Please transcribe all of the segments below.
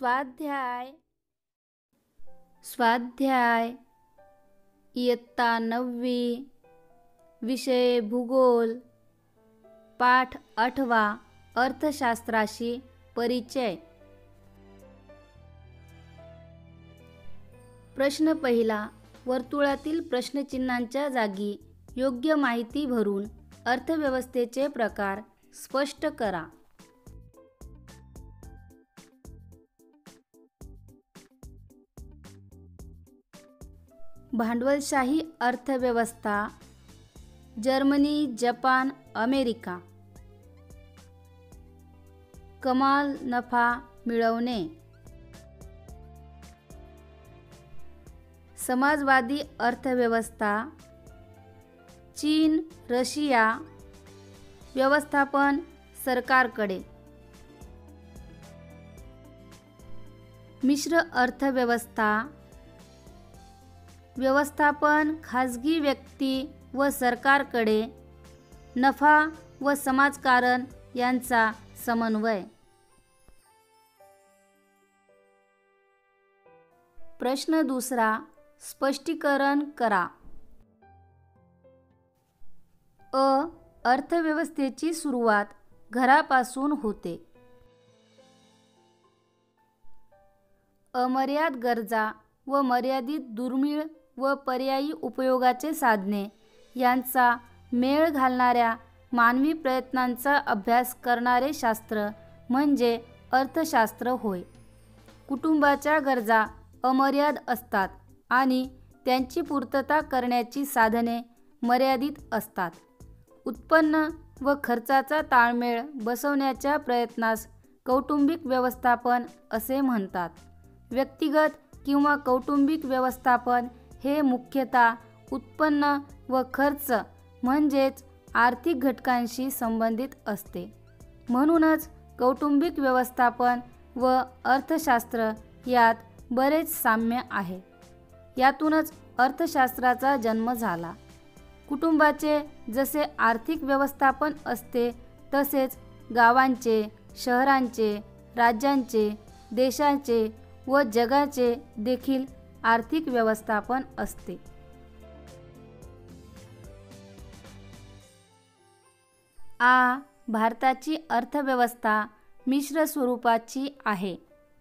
स्वाध्याय स्वाध्याय इयत्ता 9वी विषय भूगोल पाठ 8वा अर्थशास्त्राशी परिचय। प्रश्न पहिला, वर्तुळातील प्रश्नचिन्हांच्या जागी योग्य माहिती भरून अर्थव्यवस्थेचे प्रकार स्पष्ट करा। भांडवलशाही अर्थव्यवस्था जर्मनी, जपान, अमेरिका। कमाल नफा मिळवणे। समाजवादी अर्थव्यवस्था चीन, रशिया। व्यवस्थापन सरकारकडे। मिश्र अर्थव्यवस्था व्यवस्थापन खाजगी व्यक्ती व सरकारकडे, नफा व समाजकारण यांचा समन्वय। प्रश्न दुसरा, स्पष्टीकरण करा। अर्थव्यवस्थेची सुरुवात घरापासून होते। अमर्याद गरजा व मर्यादित दुर्मिळ व पर्यायी उपयोगाचे साधने यांचा मेळ घालणाऱ्या मानवी प्रयत्नांचा अभ्यास करणारे शास्त्र म्हणजे अर्थशास्त्र होय। कुटुंबाच्या गरजा अमर्याद असतात आणि त्यांची पूर्तता करण्याची साधने मर्यादित असतात। उत्पन्न व खर्चाचा ताळमेळ बसवण्याच्या प्रयत्नास कौटुंबिक व्यवस्थापन असे म्हणतात। व्यक्तिगत किंवा कौटुंबिक व्यवस्थापन हे मुख्यतः उत्पन्न व खर्च म्हणजेच आर्थिक घटकांशी संबंधित असते। म्हणूनच कौटुंबिक व्यवस्थापन व अर्थशास्त्र यात बरेच साम्य आहे। यातूनच अर्थशास्त्राचा जन्म झाला। कुटुंबाचे जसे आर्थिक व्यवस्थापन असते तसेच गावांचे, शहरांचे, राज्यांचे, देशाचे व जगाचे देखील आर्थिक व्यवस्थापन असते। भारताची अर्थव्यवस्था मिश्र स्वरूपाची आहे।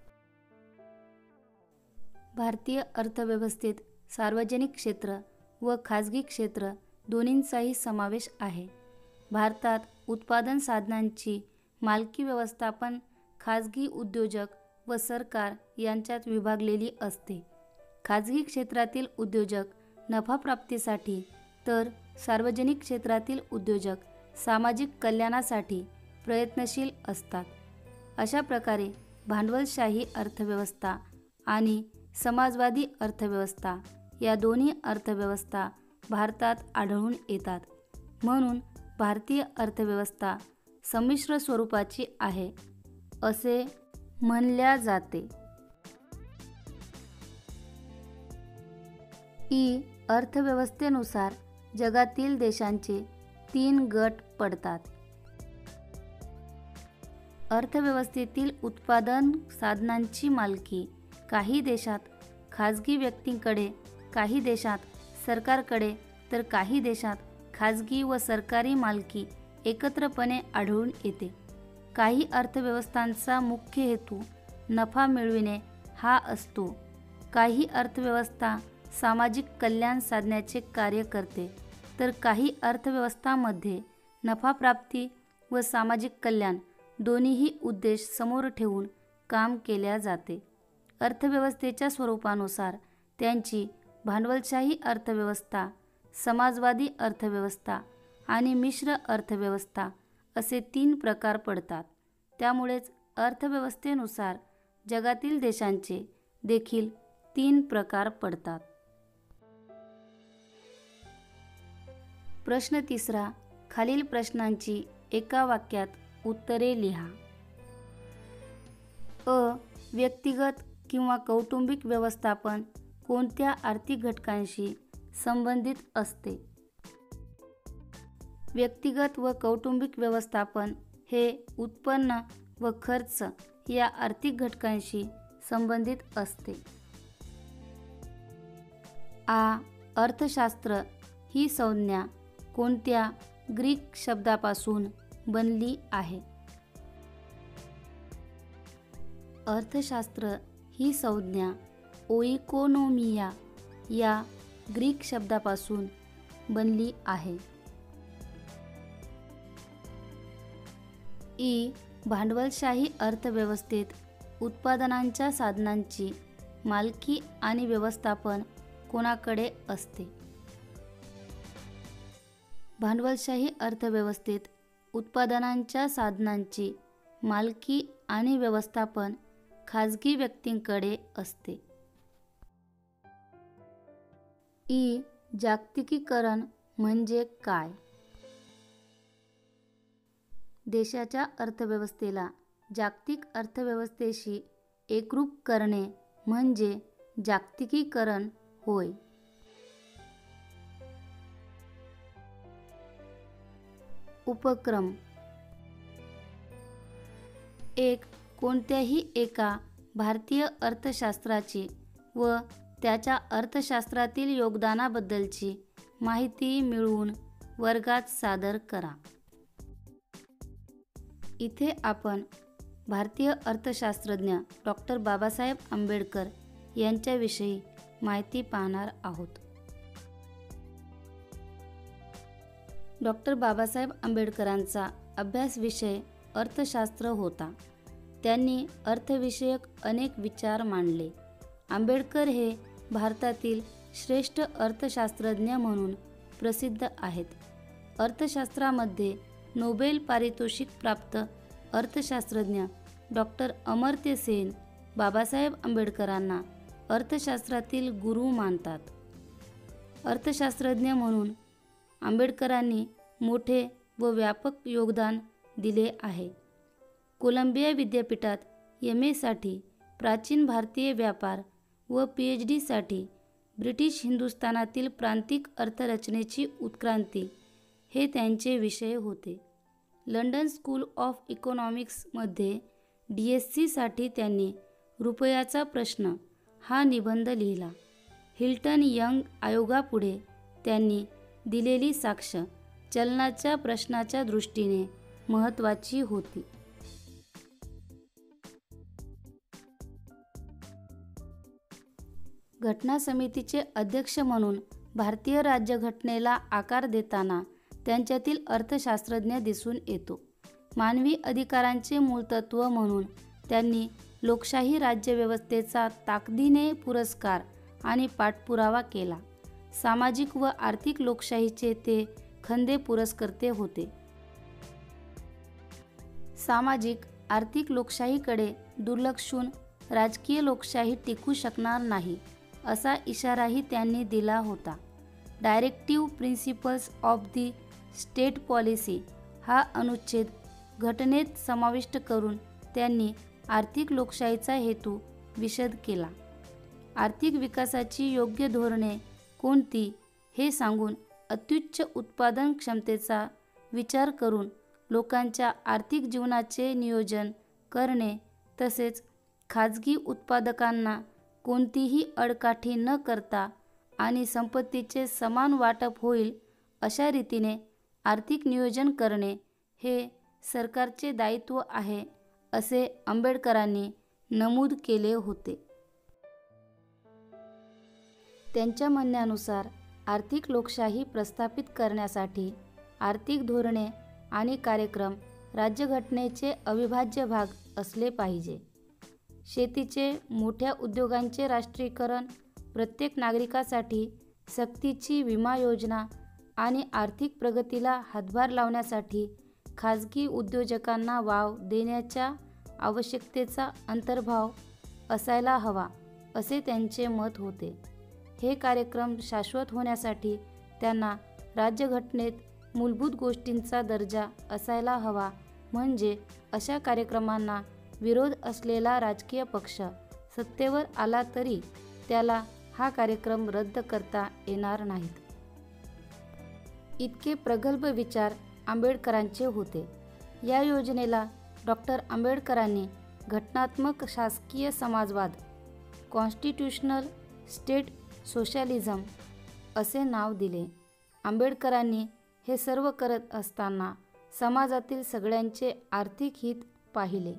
भारतीय अर्थव्यवस्थेत सार्वजनिक क्षेत्र व खाजगी क्षेत्र दोन्हींचाही समावेश आहे। भारतात उत्पादन साधनांची मालकी व्यवस्थापन खाजगी उद्योजक व सरकार यांच्यात विभागलेली असते। खाजगी क्षेत्रातील उद्योजक नफाप्राप्तीसाठी तर सार्वजनिक क्षेत्रातील उद्योजक सामाजिक कल्याणासाठी प्रयत्नशील असतात। अशा प्रकारे भांडवलशाही अर्थव्यवस्था आणि समाजवादी अर्थव्यवस्था या दोन्ही अर्थव्यवस्था भारतात आढळून येतात। म्हणून भारतीय अर्थव्यवस्था संमिश्र स्वरूपाची आहे असे म्हणल्या जाते। अर्थव्यवस्थेनुसार जगातील देशांचे 3 गट पडतात। अर्थव्यवस्थेतील उत्पादन साधनांची मालकी काही देशात खाजगी व्यक्तींकडे, काही देशात सरकारकडे तर काही देशात खाजगी व सरकारी मालकी एकत्रपणे आढळून येते। काही अर्थव्यवस्थांचा मुख्य हेतू नफा मिळविणे हा असतो। काही अर्थव्यवस्था सामाजिक कल्याण साधण्याचे कार्य करते तर काही अर्थव्यवस्थांमध्ये नफाप्राप्ती व सामाजिक कल्याण दोन्हीही उद्देश समोर ठेवून काम केल्या जाते। अर्थव्यवस्थेच्या स्वरूपानुसार त्यांची भांडवलशाही अर्थव्यवस्था, समाजवादी अर्थव्यवस्था आणि मिश्र अर्थव्यवस्था असे 3 प्रकार पडतात। त्यामुळेच अर्थव्यवस्थेनुसार जगातील देशांचे देखील 3 प्रकार पडतात। प्रश्न तिसरा, खालील प्रश्नांची एका वाक्यात उत्तरे लिहा। व्यक्तिगत किंवा कौटुंबिक व्यवस्थापन कोणत्या आर्थिक घटकांशी संबंधित असते? व्यक्तिगत व कौटुंबिक व्यवस्थापन हे उत्पन्न व खर्च या आर्थिक घटकांशी संबंधित असते. अर्थशास्त्र ही संज्ञा कोणत्या ग्रीक शब्दापासून बनली आहे? अर्थशास्त्र ही संज्ञा ओइकोनोमिया या ग्रीक शब्दापासून बनली आहे. भांडवलशाही अर्थव्यवस्थेत उत्पादनांच्या साधनांची मालकी आणि व्यवस्थापन कोणाकडे असते? भांडवलशाही अर्थव्यवस्थेत उत्पादनांच्या साधनांची मालकी आणि व्यवस्थापन खाजगी व्यक्तींकडे असते. जागतिकीकरण म्हणजे काय? देशाच्या अर्थव्यवस्थेला जागतिक अर्थव्यवस्थेशी एकरूप करणे म्हणजे जागतिकीकरण होय. उपक्रम. कोणत्याही एका भारतीय अर्थशास्त्राची व त्याच्या अर्थशास्त्रातील योगदानाबद्दलची माहिती मिळवून वर्गात सादर करा. इथे आपण भारतीय अर्थशास्त्रज्ञ डॉक्टर बाबासाहेब आंबेडकर यांच्याविषयी माहिती पाहणार आहोत. डॉक्टर बाबासाहेब आंबेडकरांचा अभ्यास विषय अर्थशास्त्र होता. त्यांनी अर्थविषयक अनेक विचार मांडले. आंबेडकर हे भारतातील श्रेष्ठ अर्थशास्त्रज्ञ म्हणून प्रसिद्ध आहेत. अर्थशास्त्रामध्ये नोबेल पारितोषिक प्राप्त अर्थशास्त्रज्ञ डॉक्टर अमर्त्य सेन बाबासाहेब आंबेडकरांना अर्थशास्त्रातील गुरु मानतात. अर्थशास्त्रज्ञ म्हणून आंबेडकरांनी मोठे व व्यापक योगदान दिले आहे. कोलंबिया विद्यापीठात MA साठी प्राचीन भारतीय व्यापार व PhD साठी ब्रिटिश हिंदुस्थानातील प्रांतिक अर्थरचनेची उत्क्रांती हे त्यांचे विषय होते. लंडन स्कूल ऑफ इकॉनॉमिक्समध्ये DSc साठी त्यांनी रुपयाचा प्रश्न हा निबंध लिहिला. हिल्टन यंग आयोगापुढे त्यांनी दिलेली साक्ष चलनाच्या प्रश्नाच्या दृष्टीने महत्त्वाची होती. घटना समितीचे अध्यक्ष म्हणून भारतीय राज्यघटनेला आकार देताना त्यांच्यातील अर्थशास्त्रज्ञ दिसून येतो. मानवी अधिकारांचे मूलतत्व म्हणून त्यांनी लोकशाही राज्यव्यवस्थेचा ताकदीने पुरस्कार आणि पाठपुरावा केला. सामाजिक व आर्थिक लोकशाहीचे ते खंदे पुरस्कर्ते होते. सामाजिक आर्थिक लोकशाहीकडे दुर्लक्षून राजकीय लोकशाही टिकू शकणार नाही असा इशाराही त्यांनी दिला होता. Directive principles of the state policy हा अनुच्छेद घटनेत समाविष्ट करून त्यांनी आर्थिक लोकशाहीचा हेतू विशद केला. आर्थिक विकासाची योग्य धोरणे कोणती हे सांगून अत्युच्च उत्पादन क्षमतेचा विचार करून लोकांच्या आर्थिक जीवनाचे नियोजन करणे तसेच खाजगी उत्पादकांना कोणतीही आडकाठी न करता आणि संपत्तीचे समान वाटप होईल अशा रीतीने आर्थिक नियोजन करणे हे सरकारचे दायित्व आहे असे आंबेडकरांनी नमूद केले होते. त्यांच्या म्हणण्यानुसार आर्थिक लोकशाही प्रस्थापित करण्यासाठी आर्थिक धोरणे आणि कार्यक्रम राज्यघटनेचे अविभाज्य भाग असले पाहिजे. शेतीचे मोठ्या उद्योगांचे राष्ट्रीयकरण, प्रत्येक नागरिकासाठी सक्तीची विमा योजना आणि आर्थिक प्रगतीला हातभार लावण्यासाठी खाजगी उद्योजकांना वाव देण्याच्या आवश्यकतेचा अंतर्भाव असायला हवा असे त्यांचे मत होते. हे कार्यक्रम शाश्वत होण्यासाठी त्यांना राज्यघटनेत मूलभूत गोष्टींचा दर्जा असायला हवा, म्हणजे अशा कार्यक्रमांना विरोध असलेला राजकीय पक्ष सत्तेवर आला तरी त्याला हा कार्यक्रम रद्द करता येणार नाहीत. इतके प्रगल्भ विचार आंबेडकरांचे होते. या योजनेला डॉक्टर आंबेडकरांनी घटनात्मक शासकीय समाजवाद कॉन्स्टिट्यूशनल स्टेट सोशलिझम असे नाव दिले. आंबेडकरांनी हे सर्व करत असताना समाजातील सगळ्यांचे आर्थिक हित पाहिले.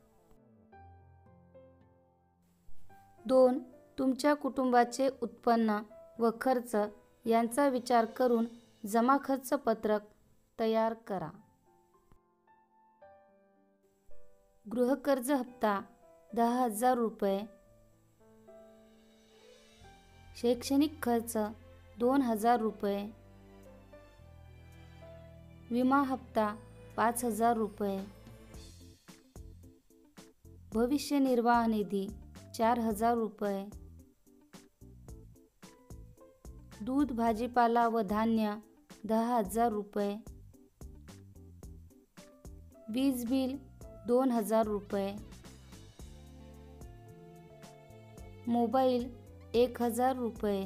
2. तुमच्या कुटुंबाचे उत्पन्न व खर्च यांचा विचार करून जमा खर्च पत्रक तयार करा. गृहकर्ज हप्ता 10,000 रुपये, शैक्षणिक खर्च 2,000 रुपये, विमा हप्ता 5,000 रुपये, भविष्य निर्वाह निधी 4,000 रुपये, दूध भाजीपाला व धान्य 10,000 रुपये, वीज बिल 2,000 रुपये, मोबाईल 1,000 रुपये,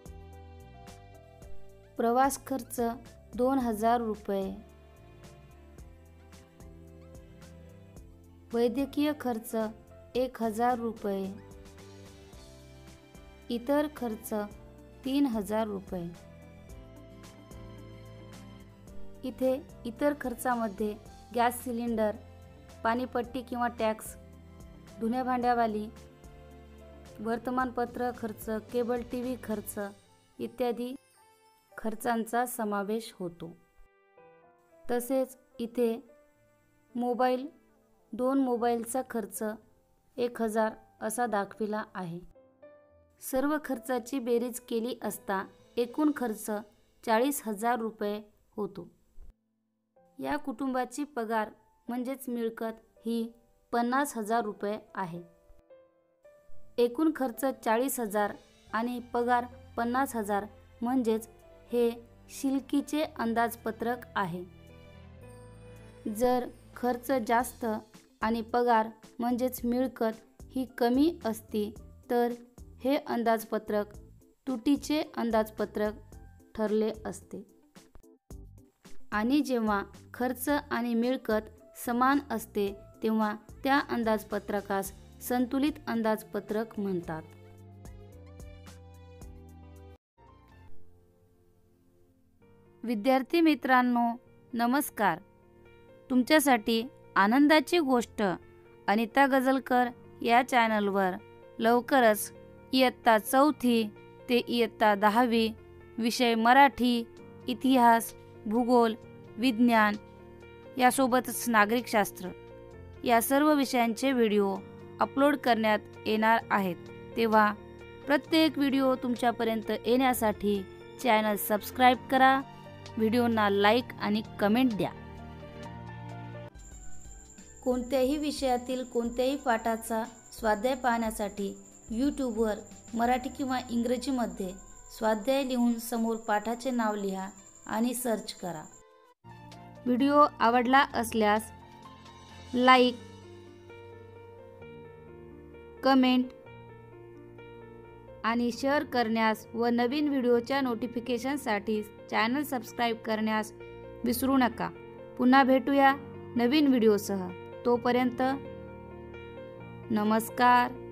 प्रवास खर्च 2,000 रुपये, वैद्यकीय खर्च 1,000 रुपये, इतर खर्च 3,000 रुपये. इथे इतर खर्चामध्ये गॅस सिलेंडर, पाणीपट्टी किंवा टॅक्स, धुण्या भांड्यावाली, वर्तमानपत्र खर्च, केबल टीव्ही खर्च इत्यादी खर्चांचा समावेश होतो. तसेच इथे मोबाईल 2 मोबाईलचा खर्च 1,000 असा दाखविला आहे. सर्व खर्चाची बेरीज केली असता एकूण खर्च 40,000 रुपये होतो. या कुटुंबाची पगार म्हणजेच मिळकत ही 50,000 रुपये आहे. एकूण खर्च 40,000 आणि पगार 50,000 म्हणजेच हे शिल्लकीचे अंदाजपत्रक आहे. जर खर्च जास्त आणि पगार म्हणजेच मिळकत ही कमी असती तर हे अंदाजपत्रक तुटीचे अंदाजपत्रक ठरले असते. आणि जेव्हा खर्च आणि मिळकत समान असते तेव्हा त्या अंदाजपत्रकास संतुलित अंदाजपत्रक म्हणतात. विद्यार्थी मित्रांनो, नमस्कार. तुमच्यासाठी आनंदाची गोष्ट अनिता गजलकर या चॅनलवर लवकरच इयत्ता 4थी ते इयत्ता 10वी विषय मराठी, इतिहास, भूगोल, विज्ञान यासोबतच नागरिकशास्त्र या सर्व विषयांचे व्हिडिओ अपलोड करण्यात येणार आहेत. तेव्हा प्रत्येक व्हिडिओ तुमच्यापर्यंत येण्यासाठी चॅनल सबस्क्राईब करा, व्हिडिओना लाईक आणि कमेंट द्या. कोणत्याही विषयातील कोणत्याही पाठाचा स्वाध्याय पाहण्यासाठी यूट्यूबवर मराठी किंवा इंग्रजीमध्ये स्वाध्याय लिहून समोर पाठाचे नाव लिहा आणि सर्च करा. व्हिडिओ आवडला असल्यास लाईक, कमेंट आणि शेअर करण्यास व नवीन व्हिडिओच्या नोटिफिकेशनसाठी चॅनल सबस्क्राईब करण्यास विसरू नका. पुन्हा भेटूया नवीन व्हिडिओसह. तोपर्यंत नमस्कार.